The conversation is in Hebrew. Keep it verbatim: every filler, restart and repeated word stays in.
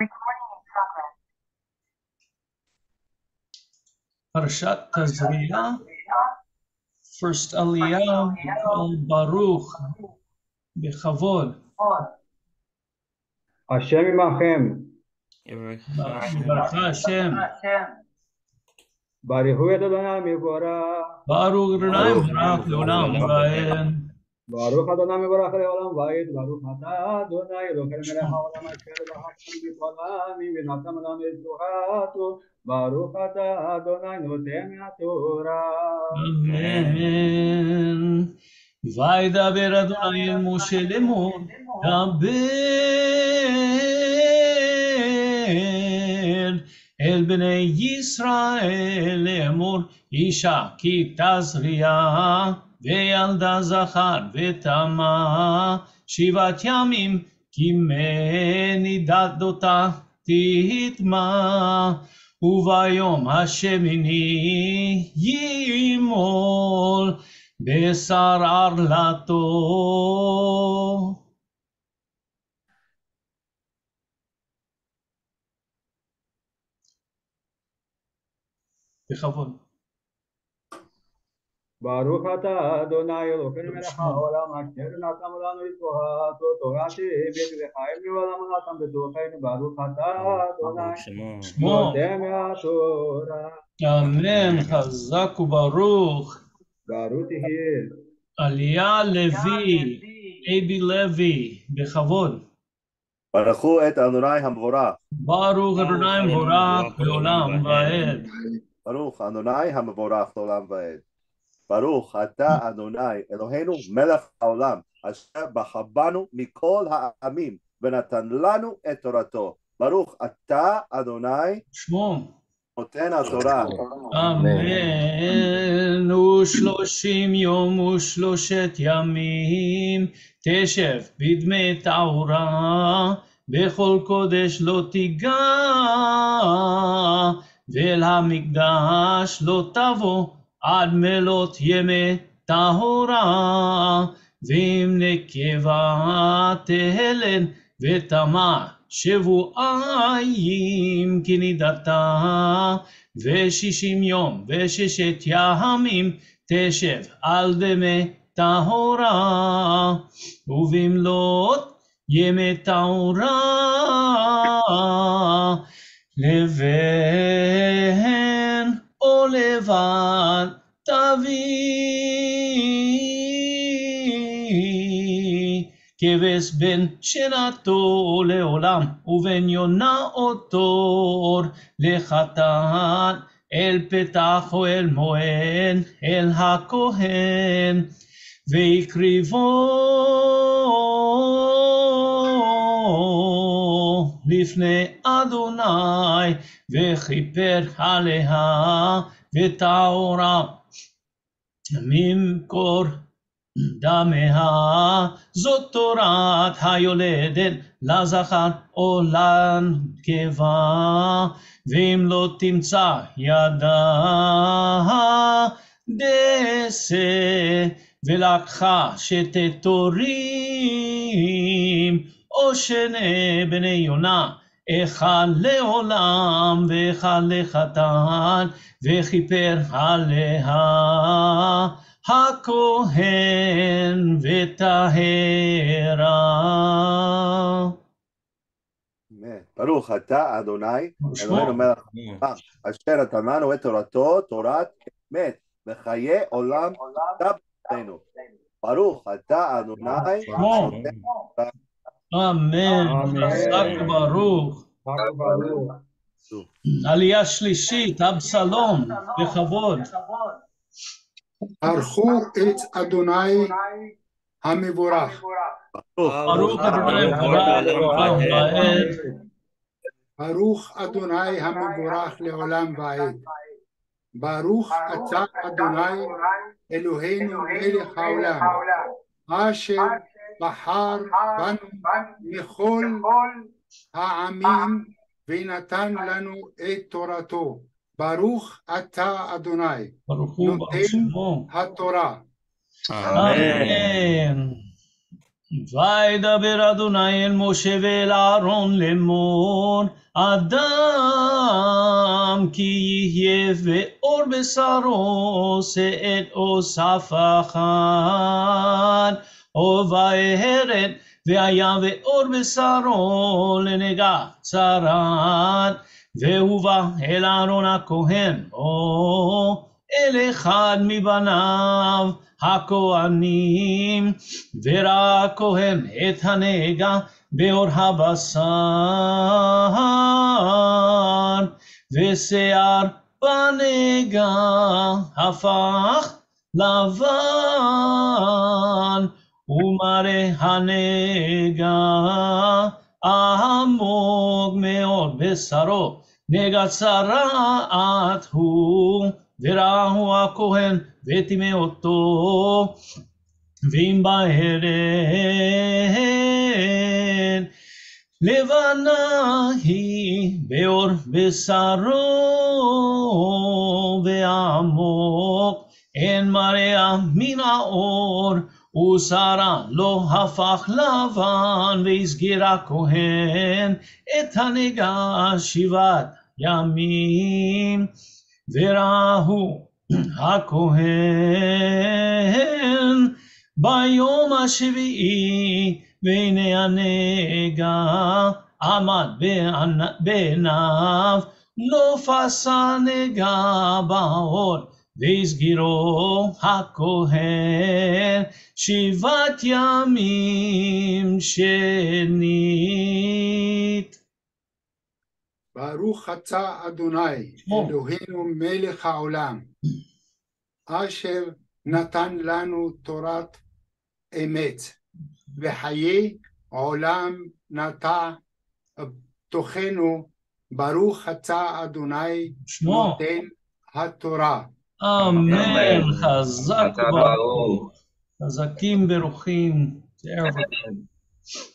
Parashat Tazria, first Aliyah, called Baruch, Bechavod. Hashem imachem. Baruch Hashem. Baruch et Adonai mivorach. Baruch Adonai Baruch Leolam Vaed. Baruch Adonai mivorach leolam vaed. Baruch atah Adonai Eloheinu melech haolam asher b'chacham b'kol ha'amim v'natam לנו את תורתו. Baruch atah Adonai noten haTorah. Amen. וידבר אדוני אל משה לאמור, דבר אל בני ישראל לאמור, אישה כי תזריע וילדה זכר ותמה שבעת ימים כי מנידת אותה תטמא, וביום השמיני ימול בשר ערלתו. בכבוד. ברוך אתה אדוני אלוהינו מלך העולם אשר נתן לנו את תורתו, תורת אמת וחיים לעולם נתן בתוכנו. ברוך אתה אדוני נותן מהתורה. אמן. חזק וברוך. ברוך תהיה. עלייה לוי, אבי לוי, בכבוד. ברכו את אדוני המבורך. ברוך אדוני המבורך לעולם ועד. ברוך אדוני המבורך לעולם ועד. ברוך אתה אדוני אלוהינו מלך העולם אשר בחרנו מכל העמים ונתן לנו את תורתו. ברוך אתה אדוני שמו נותן התורה. אמן. ושלושים יום ושלושת ימים תשב בדמי טהרה, בכל קודש לא תיגע, ואל המקדש לא תבוא עד מלות ימי טהרה. ואם נקבה תהלן ותמה שבועיים כי נידתה, ושישים יום וששת ימים תשב על דמי טהרה, ובמלאת ימי טהרה לבן או לבד תביא, כבש בן שנתו לעולם ובן יונה אותו לחתן, אל פתח או אל מועד אל הכהן, ויקריבו לפני אדוני, וכיפר עליה וטהרה ממקור דמיה. זאת תורת היולדת לזכר או לנקבה, ואם לא תמצא ידה דסה ולקחה שתי תורים או שני בני יונה, אחד לעולם ואחד לחתן, וכיפר עליה הכהן וטהרה. ברוך אתה אדוני אלוהינו מלך העולם אשר נתן לנו את תורתו, תורת אמת וחיי עולם תבנו. ברוך אתה אדוני. אמן. חזק וברוך. עלייה שלישית, אבשלום, בכבוד. ברכו את אדוני המבורך. ברוך אדוני המבורך לעולם ועד. ברוך אדוני המבורך לעולם ועד. ברוך אתה אדוני אלוהינו מלך העולם אשר בחר בנו מכל העמים ונתן לנו את תורתו. ברוך אתה אדוני נותן התורה. אמן. וידבר אדוני אל משה ואל אהרון לאמור, אדם כי יהיה ואור בשרו שאת או ספח אחד, או ויהרד והיה ואור בשרו לנגע צרעת, והובא אל אהרון הכהן או אל אחד מבניו הכהנים, וראה הכהן את הנגע באור הבשר, ושיער בנגע הפך לבן, ומראה הנגע עמוק מאוד בשרו, נגע צרעת הוא, וראהו הכהן וטימא אותו, ואם בערב לבנה היא באור בשרו, ועמוק אין מראה מן האור, ושרה לא הפך לבן, והסגיר הכהן את הנגע שבעת ימים, וראהו הכהן ביום השביעי, והנה הנגע עמד בעיניו, לא פסע נגע באור, והסגירו הכהן שבעת ימים שנית. ברוך אתה אדוני אלוהינו מלך העולם, אשר נתן לנו תורת אמת, וחיי עולם נטע תוכנו. ברוך אתה אדוני נותן התורה. אמן. חזק וברוך. חזקים ברוכים.